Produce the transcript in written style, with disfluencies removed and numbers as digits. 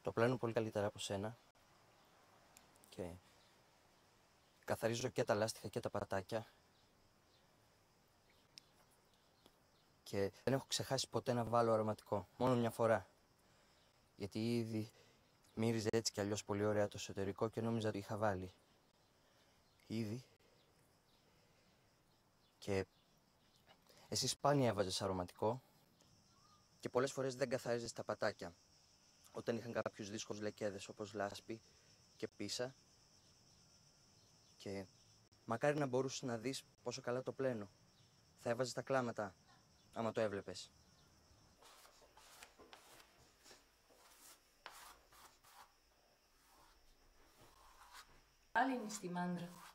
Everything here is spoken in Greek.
Το πλένω πολύ καλύτερα από σένα. Και καθαρίζω και τα λάστιχα και τα πατάκια. Και δεν έχω ξεχάσει ποτέ να βάλω αρωματικό. Μόνο μια φορά. Γιατί ήδη μύριζε έτσι κι αλλιώς πολύ ωραία το εσωτερικό και νόμιζα ότι είχα βάλει. Ήδη. Και εσύ σπάνια έβαζες αρωματικό και πολλές φορές δεν καθάριζες τα πατάκια. Όταν είχαν κάποιους δύσκολους λεκέδες όπως λάσπη και πίσα. Και μακάρι να μπορούσες να δεις πόσο καλά το πλένω. Θα έβαζες τα κλάματα, άμα το έβλεπες. Άλλη είναι στη μάντρα.